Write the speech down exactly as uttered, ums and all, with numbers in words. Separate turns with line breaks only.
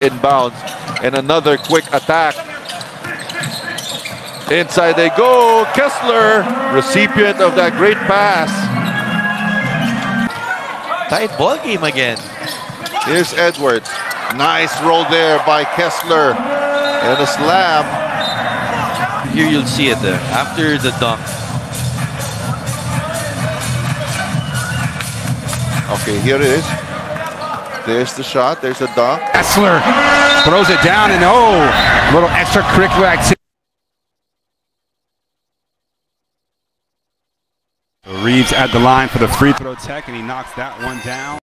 inbounds. And another quick attack. Inside they go. Kessler, recipient of that great pass.
Tight ball game again.
Here's Edwards. Nice roll there by Kessler. And a slam.
Here you'll see it there after the dunk.
Okay, here it is. There's the shot. There's the dunk.
Kessler throws it down, and oh, a little extracurricular activity. Reeves at the line for the free throw tech, and he knocks that one down.